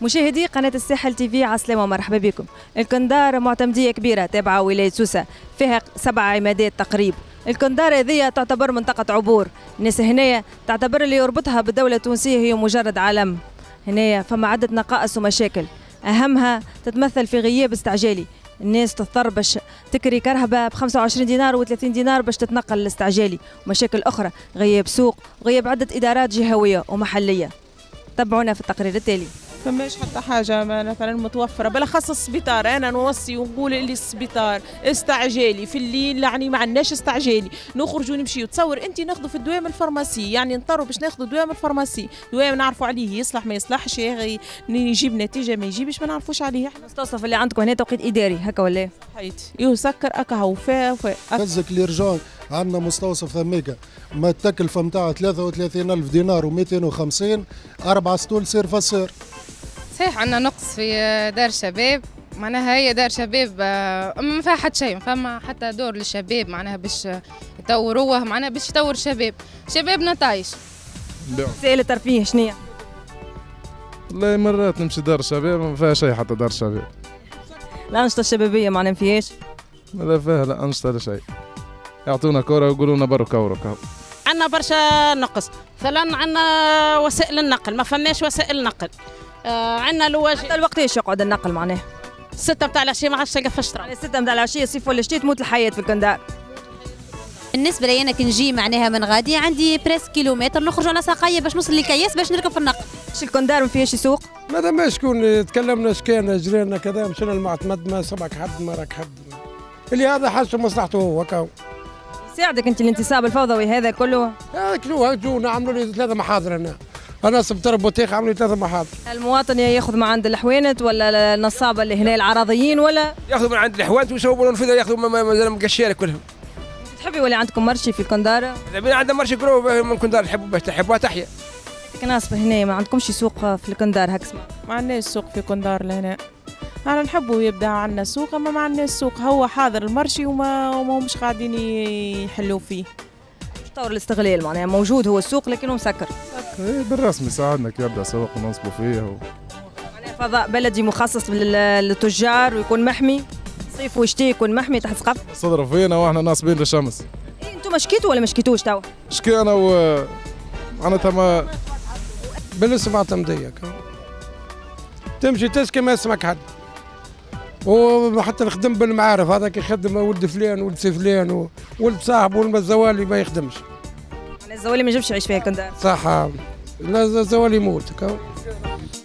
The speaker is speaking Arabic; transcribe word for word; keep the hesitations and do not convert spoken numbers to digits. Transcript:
مشاهدي قناة الساحل تي في عسلامة ومرحبا بكم. الكندار معتمدية كبيرة تابعة ولاية سوسة، فيها سبع عمادات تقريبا. الكندار هذه تعتبر منطقة عبور، الناس هنايا تعتبر اللي يربطها بالدولة التونسية هي مجرد علم. هنايا فما عدة نقائص ومشاكل، أهمها تتمثل في غياب استعجالي. الناس تضطر باش تكري كرهبة ب خمسة وعشرين دينار و ثلاثين دينار باش تتنقل الاستعجالي، ومشاكل أخرى غياب سوق وغياب عدة إدارات جهوية ومحلية. تابعونا في التقرير التالي. فماش حتى حاجة مثلا متوفرة، بالاخص السبيطار. أنا نوصي ونقول اللي السبيطار استعجالي في الليل، يعني ما عندناش استعجالي، نخرجوا نمشيو. تصور أنت ناخذوا في الدواء من الفارماسي، يعني نضطروا باش ناخذوا دواء من الفارماسي، دواء نعرفوا عليه يصلح ما يصلحش، يجيب نتيجة ما يجيبش ما نعرفوش عليه. المستوصف اللي عندكم هنا توقيت إداري هكا ولا؟ حيت يسكر أكا هو فا فا فزك اللي رجع عندنا مستوصف ثميكا ما التكلفة نتاعها ثلاثة وثلاثين ألف دينار ومئتين وخمسين، أربعة ستول سير فسير. صحيح عندنا نقص في دار شباب، معناها هي دار شباب ما فيها حتى شيء، ما فما حتى دور للشباب معناها باش يطوروه، معناها باش يطور الشباب، شبابنا طايش. وسائل الترفيه شنيا؟ والله مرات نمشي دار شباب ما فيها شيء، حتى دار شباب. الأنشطة الشبابية معناها ما فيهاش؟ لا فيها لا أنشطة لا شيء، يعطونا كورة ويقولوا لنا برو كورة. عندنا برشا نقص، مثلا عندنا وسائل النقل ما فماش وسائل نقل. آه عندنا لواجئ. حتى الوقت ايش يقعد النقل معناها؟ ستة متاع العشية ما عادش تلقى فاش ترى. يعني ستة متاع العشية صيف ولا شتي تموت الحياة في الكندار. بالنسبة لي أنا كي نجي معناها من غادي عندي بريس كيلومتر نخرج على ساقية باش نوصل لكياس باش نركب في النقل. اش الكندار ما فيهاش سوق؟ ماذا ما شكون تكلمنا شكينا جرينا كذا مشينا المعتمد ما سبق حد ما راك حد اللي هذا حاجة مصلحته هو كاو. يساعدك انت الانتصاب الفوضوي هذا كله؟ هذاك شنو جونا عملوا لي ثلاثة محاضر هنا. أنا سبتر بوتيخ عملوا لي ثلاثة محاضر. المواطن ياخذ من عند الحوانت ولا النصابة اللي هنا العراضيين ولا؟ ياخذوا من عند الحوانت ويسووا لهم فيها، ياخذوا مازال مقشيره كلهم. تحبي ولا عندكم مرشي في الكندار؟ إذا عندنا مرشي كروه من الكندار تحبوا باش تحبوها تحيا. ناس هنا ما عندكمش سوق في الكندار هكا؟ ما عندناش سوق في الكندار لهنا. أنا نحبوا يبدا عندنا سوق، أما ما عندناش سوق، هو حاضر المرشي وما وما مش قاعدين يحلوا فيه. طور الاستغلال معناها موجود هو السوق لكنه مسكر. مسكر بالرسمي يساعدنا كي يبدا سوق ونصبوا فيه و... معناها فضاء بلدي مخصص للتجار ويكون محمي، صيف وشتي يكون محمي تحت سقف. صدروا فينا واحنا ناصبين للشمس. إيه انتم شكيتوا ولا ما شكيتوش توا؟ شكينا و معناتها ما بالاسم معتمدية تمشي تشكي ما يسمعك حد، وحتى نخدم بالمعارف، هذاك يخدم ولد فلان ولد سي فلان ولد صاحبه ولد الزوالي ما يخدمش. يعني الزوالي ما يجبش يعيش فيها الكندار. صح، لا الزوالي يموت.